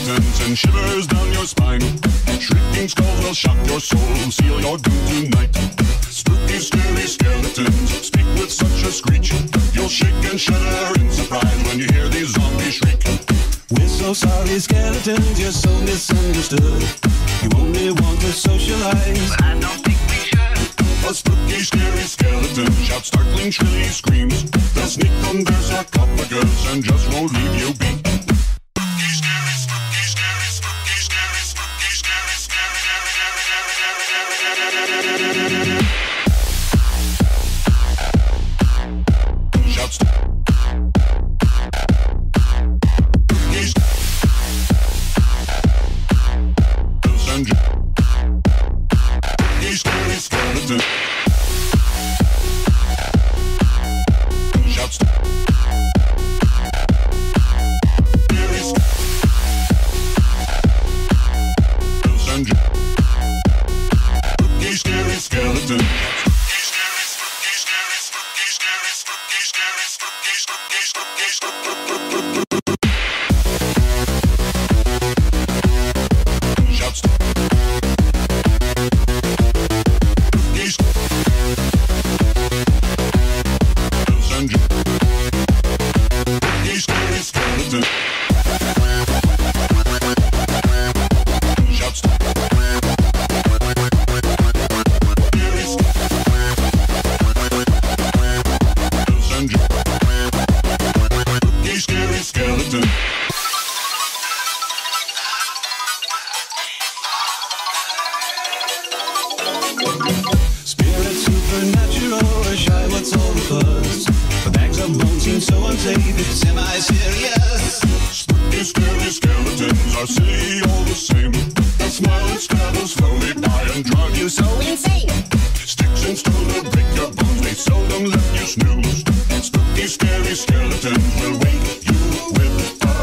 skeletons and shivers down your spine. Shrieking skulls will shock your soul, seal your doom tonight. Spooky, scary skeletons speak with such a screech. You'll shake and shudder in surprise when you hear these zombies shriek. We're so sorry, skeletons, you're so misunderstood. You only want to socialize, but I don't think we should. A spooky, scary skeleton shouts startling, shrilly screams. They'll sneak under sarcophagus and just won't leave you be. Spooky, scary, spooky, scary, spooky, scary, spooky, scary, scary, shouts. Spooky, scary skeleton. Shouts. Spooky, scary skeleton. Shouts. spirit supernatural, or shy, what's all the buzz? The bags of bones seem so unsafe, it's semi-serious. Spooky, scary skeletons are silly all the same. They'll smile and scrabble slowly by and drive you so insane. Sticks and stones will break your bones, they seldom let you snooze. Spooky, scary skeletons will wake you with a